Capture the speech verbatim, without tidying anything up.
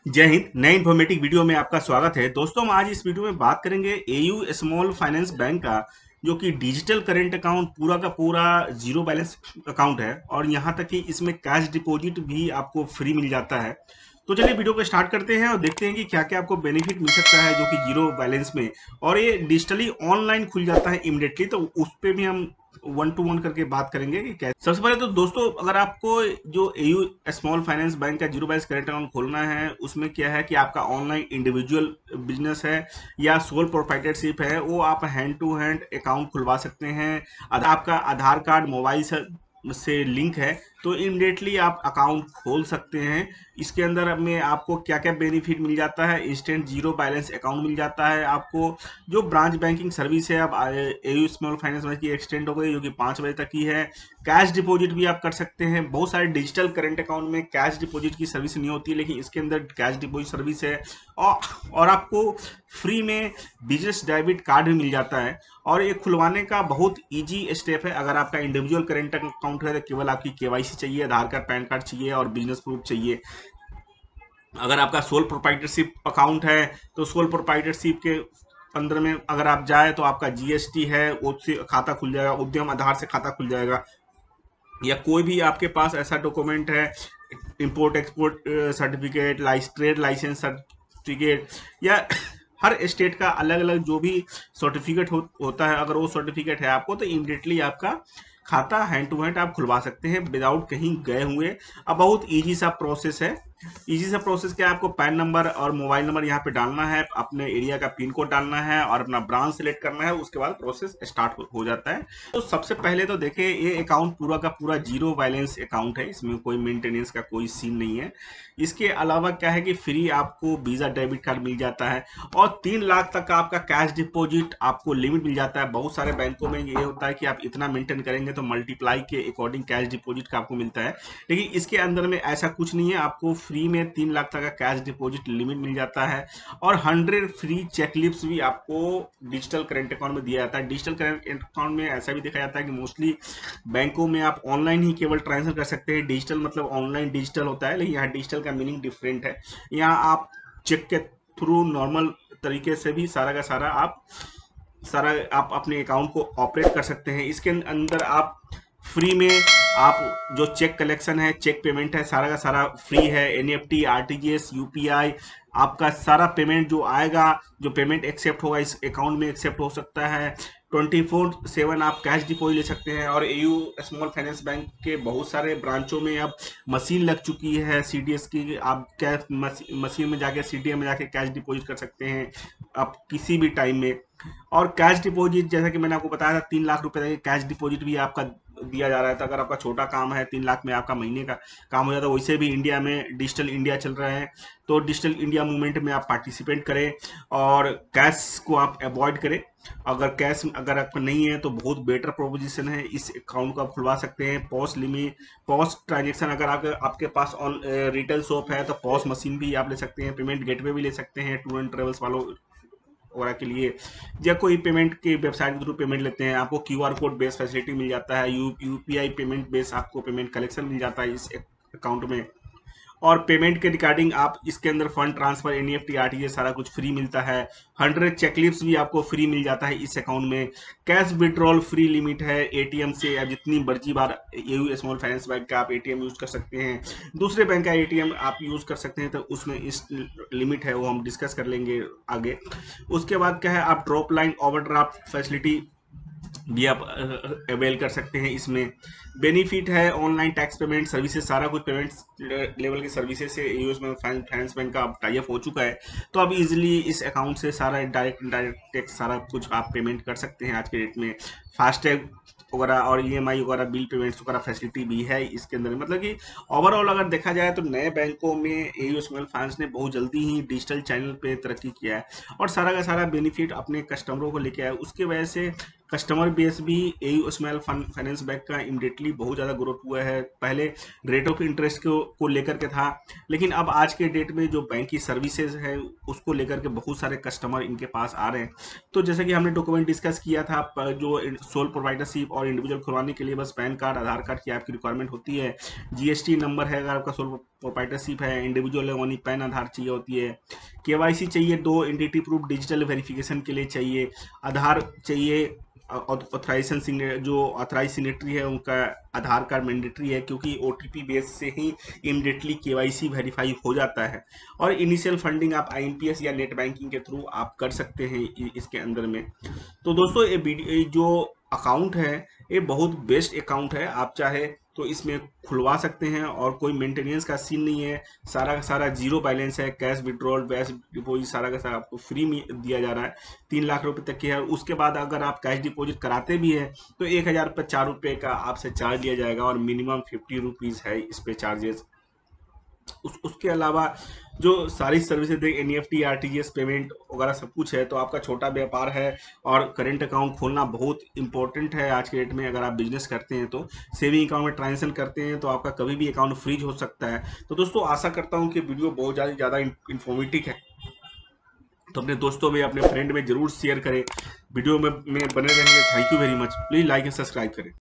जय हिंद। नए informative video में आपका स्वागत है। दोस्तों, हम आज इस वीडियो में बात करेंगे एयू स्मॉल फाइनेंस बैंक का, जो कि डिजिटल करेंट अकाउंट पूरा का पूरा जीरो बैलेंस अकाउंट है और यहाँ तक कि इसमें कैश डिपॉजिट भी आपको फ्री मिल जाता है। तो चलिए वीडियो को स्टार्ट करते हैं और देखते हैं कि क्या क्या आपको बेनिफिट मिल सकता है जो कि जीरो बैलेंस में, और ये डिजिटली ऑनलाइन खुल जाता है इमिडिएटली। तो उस पर भी हम वन टू वन करके बात करेंगे कि कैसे। सबसे पहले तो दोस्तों, अगर आपको जो एयू स्मॉल फाइनेंस बैंक का जीरो बैलेंस करेंट अकाउंट खोलना है, उसमें क्या है कि आपका ऑनलाइन इंडिविजुअल बिजनेस है या सोल प्रोप्राइटरशिप है, वो आप हैंड टू हैंड अकाउंट खुलवा सकते हैं। अगर आपका आधार कार्ड मोबाइल से से लिंक है तो इमिडिएटली आप अकाउंट खोल सकते हैं। इसके अंदर में आपको क्या क्या बेनिफिट मिल जाता है। इंस्टेंट जीरो बैलेंस अकाउंट मिल जाता है आपको। जो ब्रांच बैंकिंग सर्विस है अब एयू स्मॉल फाइनेंस बैंक की एक्सटेंड हो गई, जो कि पाँच बजे तक की है। कैश डिपॉजिट भी आप कर सकते हैं। बहुत सारे डिजिटल करंट अकाउंट में कैश डिपॉजिट की सर्विस नहीं होती, लेकिन इसके अंदर कैश डिपॉजिट सर्विस है। और, और आपको फ्री में बिजनेस डेबिट कार्ड भी मिल जाता है। और ये खुलवाने का बहुत इजी स्टेप है। अगर आपका इंडिविजुअल करेंट अकाउंट है तो केवल आपकी केवाईसी चाहिए, आधार कार्ड पैन कार्ड चाहिए और बिजनेस प्रूफ चाहिए। अगर आपका सोल प्रोप्राइटरशिप अकाउंट है तो सोल प्रोप्राइटरशिप के अंदर में अगर आप जाए तो आपका जीएसटी है, उससे खाता खुल जाएगा, उद्यम आधार से खाता खुल जाएगा, या कोई भी आपके पास ऐसा डॉक्यूमेंट है, import export certificate, trade licence certificate, या हर स्टेट का अलग अलग जो भी सर्टिफिकेट हो, होता है, अगर वो सर्टिफिकेट है आपको तो इमिडिएटली आपका खाता हैंड टू हैंड आप खुलवा सकते हैं विदाउट कहीं गए हुए। अब बहुत इजी सा प्रोसेस है। इजी सा प्रोसेस क्या है, आपको पैन नंबर और मोबाइल नंबर यहाँ पे डालना है, अपने एरिया का पिन कोड डालना है और अपना ब्रांच सेलेक्ट करना है। उसके बाद प्रोसेस स्टार्ट हो, हो जाता है। तो सबसे पहले तो देखिए, ये अकाउंट पूरा का पूरा जीरो बैलेंस अकाउंट है, इसमें कोई मेंटेनेंस का कोई सीन नहीं है। इसके अलावा क्या है कि फ्री आपको वीजा डेबिट कार्ड मिल जाता है और तीन लाख तक का आपका कैश डिपॉजिट आपको लिमिट मिल जाता है। बहुत सारे बैंकों में ये होता है कि आप इतना मेंटेन करेंगे तो मल्टीप्लाई के अकॉर्डिंग कैश डिपॉजिट का आपको मिलता है, लेकिन इसके अंदर में ऐसा कुछ नहीं है। आपको फ्री में तीन लाख तक का कैश डिपॉजिट लिमिट मिल जाता है और हंड्रेड फ्री चेकलिप्स भी आपको डिजिटल करेंट अकाउंट में दिया जाता है। डिजिटल करेंट अकाउंट में ऐसा भी देखा जाता है कि मोस्टली बैंकों में आप ऑनलाइन ही केवल ट्रांजेक्शन कर सकते हैं। डिजिटल मतलब ऑनलाइन डिजिटल होता है, लेकिन यहाँ डिजिटल का मीनिंग डिफरेंट है। यहाँ आप चेक के थ्रू नॉर्मल तरीके से भी सारा का सारा आप सारा आप अपने अकाउंट को ऑपरेट कर सकते हैं। इसके अंदर आप फ्री में आप जो चेक कलेक्शन है, चेक पेमेंट है, सारा का सारा फ्री है। एनईएफटी, आरटीजीएस, यूपीआई, आपका सारा पेमेंट जो आएगा, जो पेमेंट एक्सेप्ट होगा इस अकाउंट में एक्सेप्ट हो सकता है। ट्वेंटी फोर सेवन आप कैश डिपॉजिट ले सकते हैं। और एयू स्मॉल फाइनेंस बैंक के बहुत सारे ब्रांचों में अब मशीन लग चुकी है सीडीएस की। आप कैश मशीन में जाके सीडीएम में जाके कैश डिपॉजिट कर सकते हैं आप किसी भी टाइम में। और कैश डिपॉजिट जैसा कि मैंने आपको बताया था, तीन लाख रुपए तक कैश डिपॉजिट भी आपका दिया जा रहा है। तो अगर आपका छोटा काम है, तीन लाख में आपका महीने का काम हो जाता है। वैसे भी इंडिया में डिजिटल इंडिया चल रहा है, तो डिजिटल इंडिया मूवमेंट में आप पार्टिसिपेट करें और कैश को आप अवॉइड करें। अगर कैश अगर आपका नहीं है तो बहुत बेटर प्रोपोजिशन है, इस अकाउंट को आप खुलवा सकते हैं। पॉस लिमिट, पॉस ट्रांजेक्शन, अगर आपके आपके पास ऑन रिटेल शॉप है तो पॉस मशीन भी आप ले सकते हैं। पेमेंट गेटवे भी ले सकते हैं टूर एंड ट्रेवल्स वालों वगैरह के लिए, या कोई पेमेंट के वेबसाइट के थ्रू पेमेंट लेते हैं, आपको क्यूआर कोड बेस फैसिलिटी मिल जाता है। यू यूपीआई पेमेंट बेस आपको पेमेंट कलेक्शन मिल जाता है इस अकाउंट में। और पेमेंट के रिगार्डिंग आप इसके अंदर फंड ट्रांसफर, एनईएफटी, आरटीजीएस सारा कुछ फ्री मिलता है। हंड्रेड चेकलिप्स भी आपको फ्री मिल जाता है इस अकाउंट में। कैश विड्रॉल फ्री लिमिट है, एटीएम से आप जितनी मर्जी बार एयू स्मॉल फाइनेंस बैंक का आप एटीएम यूज कर सकते हैं। दूसरे बैंक का एटीएम आप यूज कर सकते हैं, तो उसमें इस लिमिट है, वो हम डिस्कस कर लेंगे आगे। उसके बाद क्या है, आप ड्रॉप लाइन ओवरड्राफ्ट फैसिलिटी भी आप अवेल कर सकते हैं। इसमें बेनिफिट है ऑनलाइन टैक्स पेमेंट सर्विसेज, सारा कुछ पेमेंट लेवल की सर्विसेज से यूएस में फाइनेंस बैंक का टाइप हो चुका है। तो अब इजीली इस अकाउंट से सारा डायरेक्ट इनडायरेक्ट टैक्स सारा कुछ आप पेमेंट कर सकते हैं आज के डेट में। फास्टैग वगैरह और ईएमआई वगैरह बिल पेमेंट्स वगैरह फैसिलिटी भी है इसके अंदर। मतलब कि ओवरऑल अगर देखा जाए तो नए बैंकों में एयू स्मॉल फाइनेंस ने बहुत जल्दी ही डिजिटल चैनल पे तरक्की किया है और सारा का सारा बेनिफिट अपने कस्टमरों को लेके आया। उसके वजह से कस्टमर बेस भी एयू स्मॉल फाइनेंस बैंक का इमिडिएटली बहुत ज़्यादा ग्रोथ हुआ है। पहले रेट ऑफ इंटरेस्ट को, को लेकर के था, लेकिन अब आज के डेट में जो बैंक की सर्विसेज है उसको लेकर के बहुत सारे कस्टमर इनके पास आ रहे हैं। तो जैसे कि हमने डॉक्यूमेंट डिस्कस किया था, जो सोल प्रोवाइडरशिप और इंडिविजुअल खुलवाने के लिए बस पैन कार्ड, आधार कार्ड की आपकी रिक्वायरमेंट होती है। जीएसटी नंबर है अगर आपका सोल प्रोप्राइटरशिप है, इंडिविजुअल है, ओनली पैन आधार चाहिए होती है, केवाईसी चाहिए, दो एंटिटी प्रूफ डिजिटल वेरिफिकेशन के लिए चाहिए, आधार चाहिए, ऑथराइजेशन जो ऑथराइज सिग्नेटरी है उनका आधार कार्ड मैंडेटरी है, क्योंकि ओटीपी बेस से ही इमीडिएटली केवाईसी वेरीफाई हो जाता है। और इनिशियल फंडिंग आप आईएमपीएस या नेट बैंकिंग के थ्रू आप कर सकते हैं इसके अंदर में। तो दोस्तों ये जो अकाउंट है ये बहुत बेस्ट अकाउंट है, आप चाहे तो इसमें खुलवा सकते हैं और कोई मेंटेनेंस का सीन नहीं है, सारा का सारा जीरो बैलेंस है, कैश विड्रॉल, कैश डिपॉजिट सारा का सारा आपको फ्री में दिया जा रहा है, तीन लाख रुपए तक की है। उसके बाद अगर आप कैश डिपॉजिट कराते भी हैं तो एक हज़ार पर चार रुपये का आपसे चार्ज लिया जाएगा और मिनिमम फिफ्टी रुपीज़ है इस पे चार्जेस। उस उसके अलावा जो सारी सर्विसेज एनईएफटी, आरटीजीएस पेमेंट वगैरह सब कुछ है। तो आपका छोटा व्यापार है और करेंट अकाउंट खोलना बहुत इंपॉर्टेंट है आज के डेट में। अगर आप बिजनेस करते हैं तो सेविंग अकाउंट में ट्रांजेक्शन करते हैं तो आपका कभी भी अकाउंट फ्रीज हो सकता है। तो दोस्तों आशा करता हूं कि वीडियो बहुत ज़्यादा ज़्यादा इन्फॉर्मेटिव है, तो अपने दोस्तों में, अपने फ्रेंड में जरूर शेयर करें। वीडियो में, में बने रहेंगे। Thank you very much. Please like and subscribe करें।